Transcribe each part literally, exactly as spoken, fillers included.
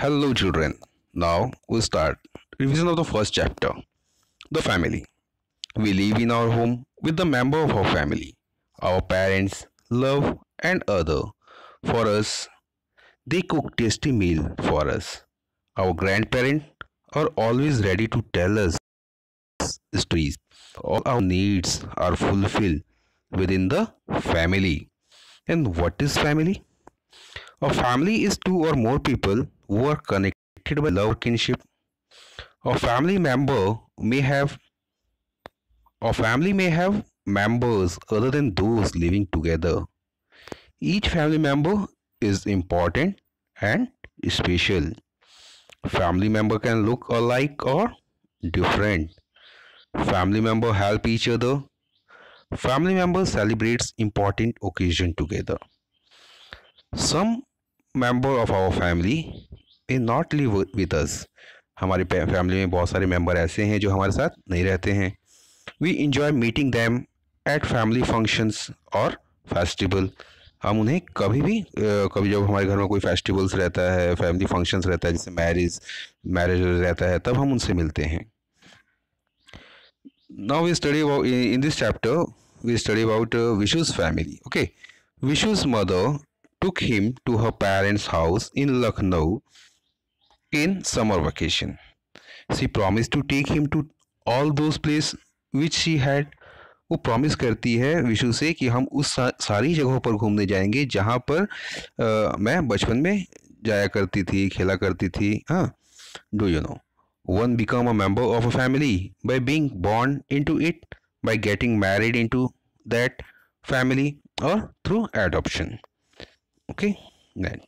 Hello, children. Now we start revision of the first chapter, the family. We live in our home with the member of our family, our parents, love, and other. For us, they cook tasty meal for us. Our grandparents are always ready to tell us stories. All our needs are fulfilled within the family. And what is family? A family is two or more people who are connected by love or kinship. A family member may have a family may have members other than those living together. Each family member is important and special. Family member can look alike or different. Family member help each other. Family member celebrates important occasion together. Some member of our family may not live with us. हमारी family में बहुत सारे member ऐसे हैं जो हमारे साथ नहीं रहते हैं. We enjoy meeting them at family functions or festival. हम उन्हें कभी भी कभी जब हमारे घर में कोई फेस्टिवल्स रहता है, फैमिली फंक्शंस रहता है, जैसे मैरिज मैरिज रहता है, तब हम उनसे मिलते हैं. Now we study about in this chapter we study about uh, Vishu's family. Okay, Vishu's mother took him to her parents' house in Lucknow in summer vacation. She promised to take him to all those places which she had. वो promise करती है विशु से कि हम उस सा, सारी जगहों पर घूमने जाएंगे जहाँ पर आ, मैं बचपन में जाया करती थी, खेला करती थी. हाँ, do you know one become a member of a family by being born into it, by getting married into that family, or through adoption. Okay, then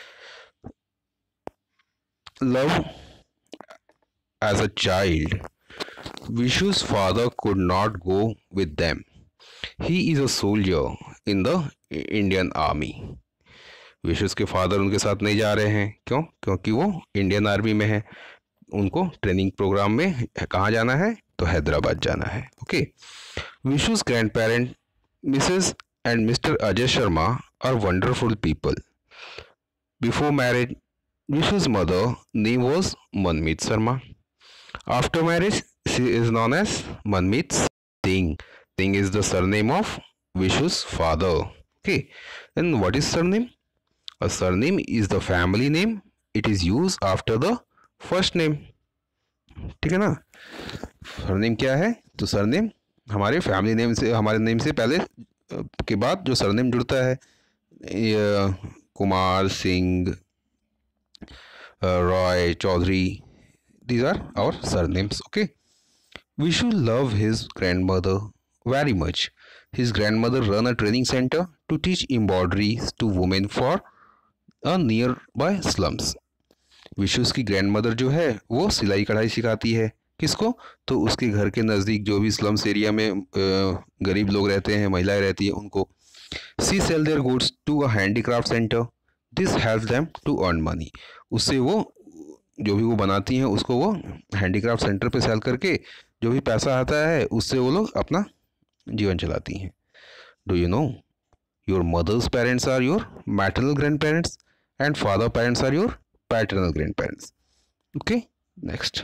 love. As a child, Vishu's father could not go with them. He is a soldier in the Indian Army. Vishu's के father उनके साथ नहीं जा रहे हैं. क्यों? क्योंकि वो इंडियन आर्मी में है. उनको ट्रेनिंग प्रोग्राम में कहाँ जाना है? तो हैदराबाद जाना है. Okay. Vishu's grand parent Mrs and Mr Ajay Sharma are wonderful people. Before marriage, Vishu's mother name was Manmeet Sharma. After marriage, she is known as Manmeet Singh. Singh is the surname of Vishu's father. Okay. And what is surname? A surname is the family name. It is used after the first name. ठीक है ना? Surname क्या है? तो surname हमारे family name से, हमारे name से पहले के बाद जो सरनेम जुड़ता है, Kumar, Singh, Roy, Chaudhary. These are our surnames. Okay. Vishu loved his grandmother very much. His grandmother ran a training center to teach embroidery to women for a nearby slums. विशुस की ग्रैंडमदर जो है वो सिलाई कढ़ाई सिखाती है. किसको? तो उसके घर के नज़दीक जो भी स्लम्स एरिया में गरीब लोग रहते हैं, महिलाएं रहती है, उनको. She sell their goods to a handicraft center. This helps them to earn money. उससे वो जो भी वो बनाती हैं उसको वो हैंडीक्राफ्ट सेंटर पे सेल करके जो भी पैसा आता है उससे वो लोग अपना जीवन चलाती हैं. Do you know your mother's parents are your maternal grand parents and father parents are your paternal grand parents. Okay, next.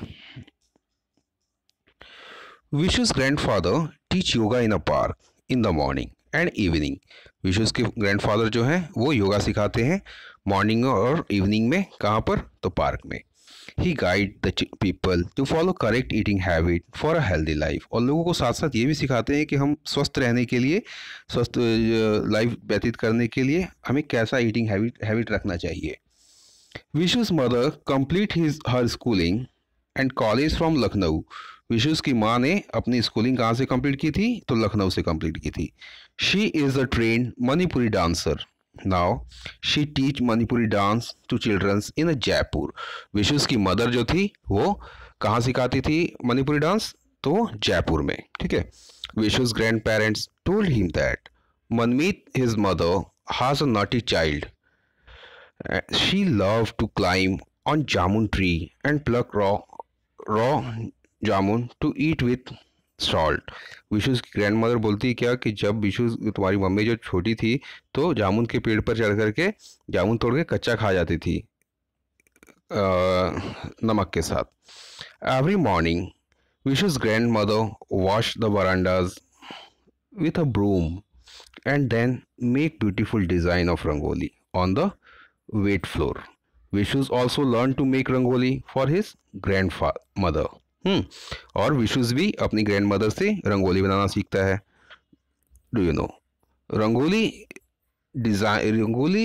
Vishu's grandfather teach yoga in a park in the morning and evening. Vishu's के grandfather जो हैं वो योगा सिखाते हैं morning और evening में. कहाँ पर? तो पार्क में. He guide the people to follow correct eating habit for a healthy life. और लोगों को साथ साथ ये भी सिखाते हैं कि हम स्वस्थ रहने के लिए, स्वस्थ लाइफ व्यतीत करने के लिए हमें कैसा ईटिंग हैबिट हैबिट रखना चाहिए. Vishu's mother complete his her schooling and college from Lucknow. Vishu's की माँ ने अपनी स्कूलिंग कहाँ से कंप्लीट की थी? तो लखनऊ से कंप्लीट की थी. She is a trained Manipuri dancer. Now she teach Manipuri dance to children in a Jaipur. Vishu's की मदर जो थी वो कहाँ सिखाती थी मणिपुरी डांस? तो जयपुर में. ठीक है. Vishu's grand parents told him that Manmeet, his mother, has a naughty child. She loved to climb on jamun tree and pluck raw raw jamun to eat with salt. Vishu's की ग्रैंड मदर बोलती है क्या कि जब विशु तुम्हारी मम्मी जो छोटी थी तो जामुन के पेड़ पर चढ़ करके जामुन तोड़ के कच्चा खा जाती थी. नमक के साथ. Every morning, Vishu's grandmother washed the verandas with a broom and then make beautiful design of rangoli on the wet floor. Vishus also learned to make rangoli for his grandmother. हम्म और विशुज भी अपनी ग्रैंड मदर से रंगोली बनाना सीखता है. Do you know rangoli design rangoli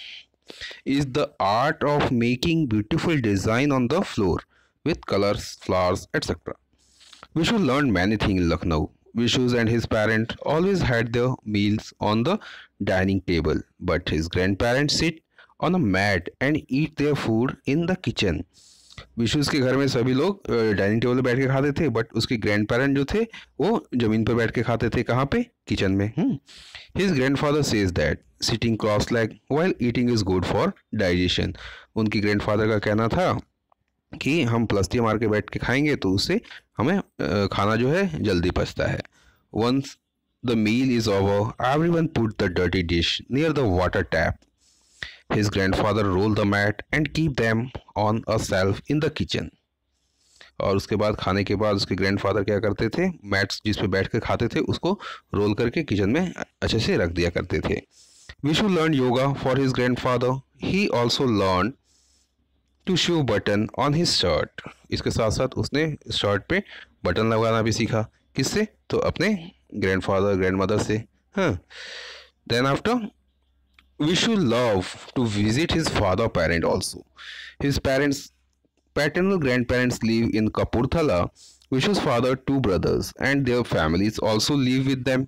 is the art of making beautiful design on the floor with colors, flowers, et cetera. Vishu learned many things in Lucknow. Vishu and his parents always had their meals on the dining table, but his grandparents sit on a mat and eat their food in the kitchen. Vishu's के घर में सभी लोग dining table पर बैठ के खाते थे, बट उसके ग्रैंड पेरेंट जो थे वो जमीन पर बैठ के खाते थे. कहाँ पे? किचन में. Hmm his grandfather says that sitting cross leg while eating is good for digestion. उनकी ग्रैंडफादर का कहना था कि हम प्लस्टिया मार के बैठ के खाएंगे तो उससे हमें खाना जो है जल्दी पचता है. Once the meal is over everyone put the dirty dish near the water tap. His grandfather rolled the mat and keep them on a shelf in the kitchen. और उसके बाद खाने के बाद उसके ग्रैंडफादर क्या करते थे, मैट्स जिस पे बैठ कर खाते थे उसको रोल करके किचन में अच्छे से रख दिया करते थे. Vishu learned yoga for his grandfather. He also learned to sew button on his shirt. इसके साथ साथ उसने शर्ट पे बटन लगाना भी सीखा. किससे? तो अपने ग्रैंडफादर ग्रैंडमदर से. हाँ. Then after Vishu loved to visit his father parent also. His parents, paternal grandparents live in Kapurthala. Vishu's father, two brothers, and their families also live with them.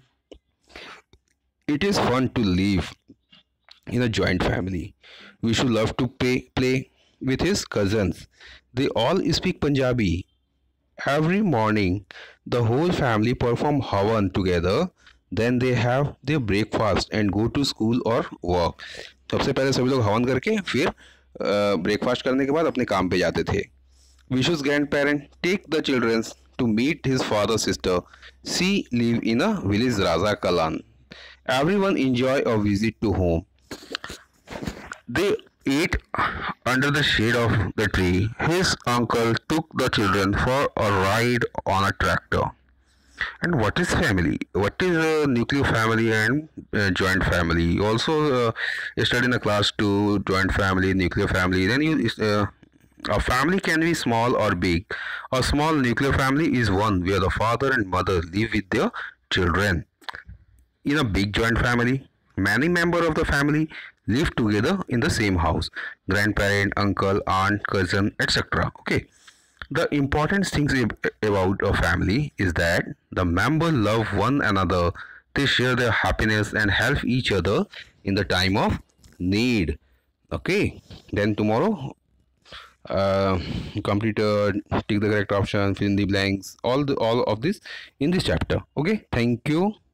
It is fun to live in a joint family. Vishu loved to play, play with his cousins. They all speak Punjabi. Every morning, the whole family perform havan together. Then they have their breakfast and go to school or work. सबसे पहले सभी लोग हवन करके फिर breakfast करने के बाद अपने काम पे जाते थे. Vishu's grandparent take the children to meet his father sister. She live in a village Raza Kalan. Everyone enjoy a visit to home. They ate under the shade of the tree. His uncle took the children for a ride on a tractor. And what is family? What is a nuclear family and uh, joint family? You also uh, study in a class two, joint family, nuclear family. Then you uh, a family can be small or big. A small nuclear family is one where the father and mother live with their children. In a big joint family, many members of the family live together in the same house. Grandparent, uncle, aunt, cousin, et cetera. Okay. The important things about a family is that the members love one another, they share their happiness and help each other in the time of need. Okay, then tomorrow uh, complete uh, tick the correct option, fill in the blanks, all the all of this in this chapter. Okay, thank you.